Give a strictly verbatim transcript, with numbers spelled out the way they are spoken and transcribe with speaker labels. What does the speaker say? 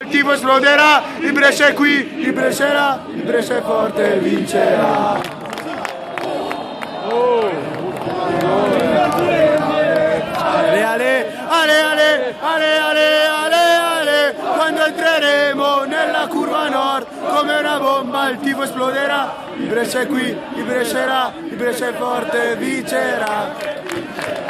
Speaker 1: Il tifo esploderà, il Brescia è qui, il Brescia, il Brescia è forte, vincerà. Oh. Ale, ale, ale, ale, ale, ale, ale, ale, quando entreremo nella curva nord, come una bomba il tifo esploderà, il Brescia è qui, il Brescia, il Brescia è forte, vincerà.